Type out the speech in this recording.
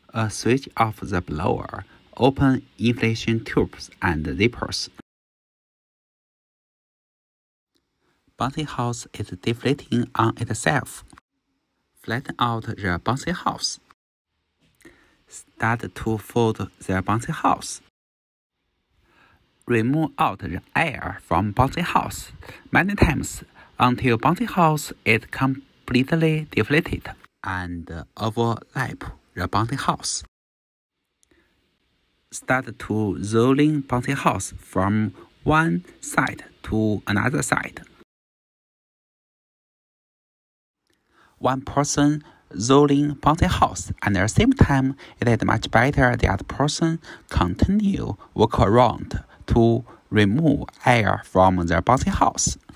Switch off the blower. Open inflation tubes and zippers. Bouncy house is deflating on itself. Flatten out the bouncy house. Start to fold the bouncy house. Remove out the air from bouncy house many times until bouncy house is completely deflated and overlap the bouncy house. Start to rolling bouncy house from one side to another side. One person rolling bouncy house and at the same time it is much better the other person continue walk around to remove air from the bouncy house.